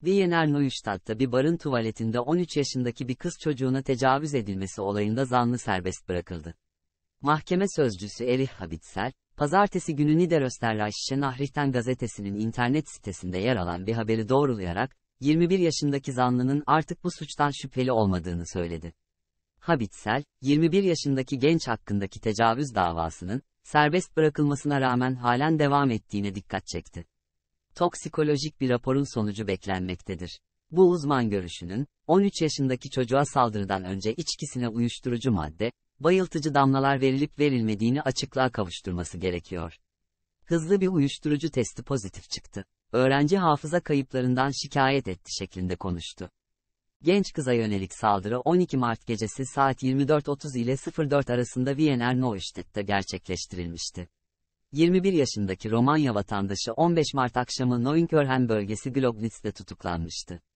Wiener Neustadt'ta bir barın tuvaletinde 13 yaşındaki bir kız çocuğuna tecavüz edilmesi olayında zanlı serbest bırakıldı. Mahkeme sözcüsü Erich Habitzer, pazartesi günü Niederösterreichische Nachrichten gazetesinin internet sitesinde yer alan bir haberi doğrulayarak, 21 yaşındaki zanlının artık bu suçtan şüpheli olmadığını söyledi. Habitzer, 21 yaşındaki genç hakkındaki tecavüz davasının, serbest bırakılmasına rağmen halen devam ettiğine dikkat çekti. Toksikolojik bir raporun sonucu beklenmektedir. Bu uzman görüşünün, 13 yaşındaki çocuğa saldırıdan önce içkisine uyuşturucu madde, bayıltıcı damlalar verilip verilmediğini açıklığa kavuşturması gerekiyor. Hızlı bir uyuşturucu testi pozitif çıktı. Öğrenci hafıza kayıplarından şikayet etti şeklinde konuştu. Genç kıza yönelik saldırı 12 Mart gecesi saat 24.30 ile 04 arasında Wiener Neustadt'ta gerçekleştirilmişti. 21 yaşındaki Romanya vatandaşı 15 Mart akşamı Neukölln bölgesi Glognitz'te tutuklanmıştı.